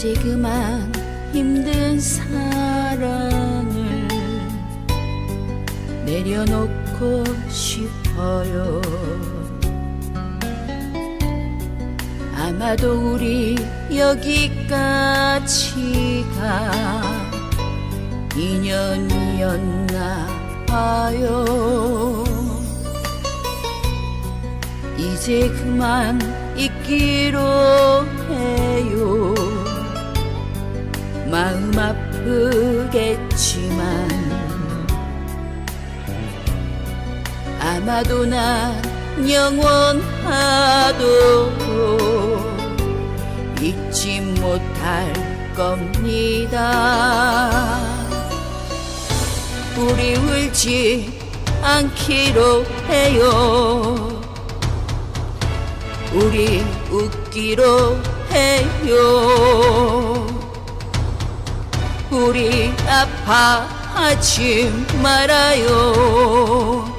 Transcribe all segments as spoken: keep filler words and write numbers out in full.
이제 그만 힘든 사랑을 내려놓고 싶어요. 아마도 우리 여기까지가 인연이었나 봐요. 이제 그만 잊기로 해요. 마음 아프겠지만 아마도 난 영원하도록 잊지 못할 겁니다. 우리 울지 않기로 해요. 우리 웃기로 해요. 우리 아파하지 말아요.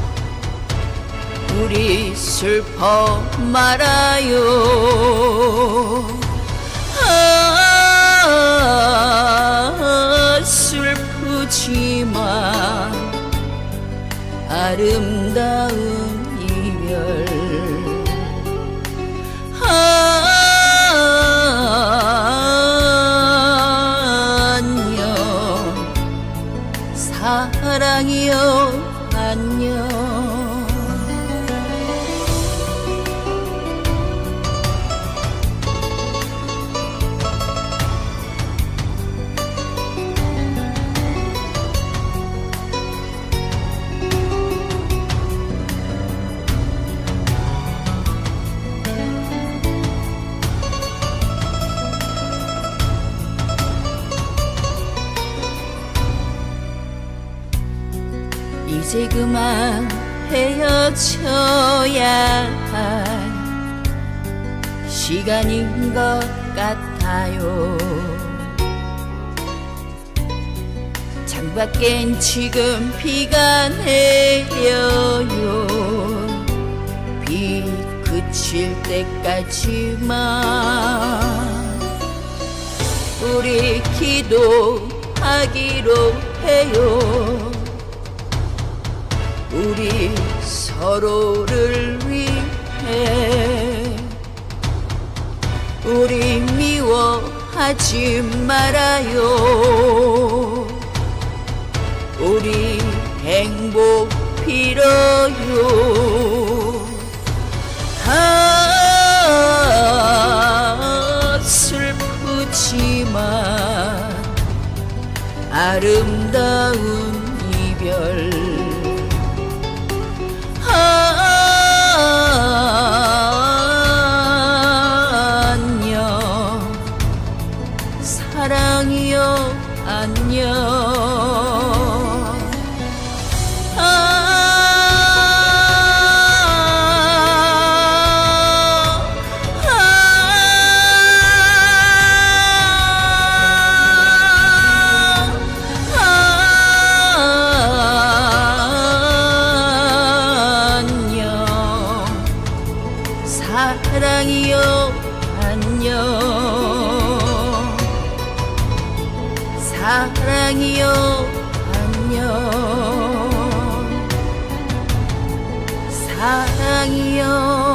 우리 슬퍼 말아요. 아, 슬프지만 아름다운 이별. 사랑이여 안녕. 이제 그만 헤어져야 할 시간인 것 같아요. 창밖엔 지금 비가 내려요. 비 그칠 때까지만 우리 기도하기로 해요. 우리 서로를 위해. 우리 미워하지 말아요. 우리 행복 빌어요. 아, 슬프지만 아름다운 이별. 사랑이여 안녕. 아, 아, 아, 안녕. 사랑이여 안녕. 사랑이여 안녕. 사랑이여